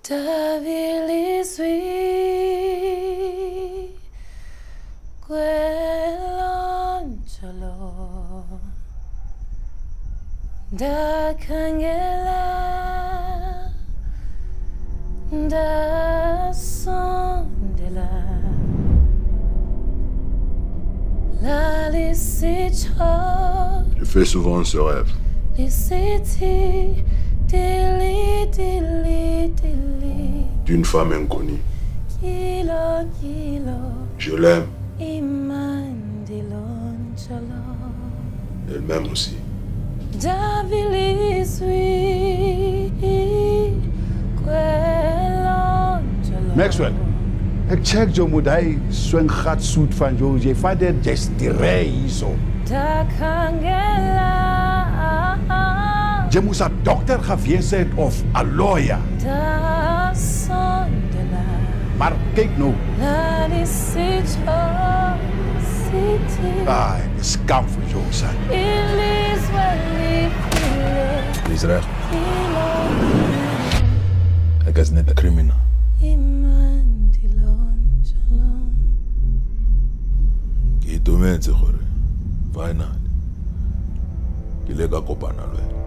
Da kangela da sondela la Je fais souvent ce rêve. D'une femme inconnue. Je l'aime. Elle m'aime aussi. Maxwell, ik check je moet hij zo'n gat zoet van jou. Je vader just die rij zo. Je moet een dokter geweest zijn of een lawyer. Maar kijk nou. Ah, ik is skam voor jou zijn. Is recht. Ik is net een crimineel. Je doet mensen hoor. Fijna. Je lega kopana.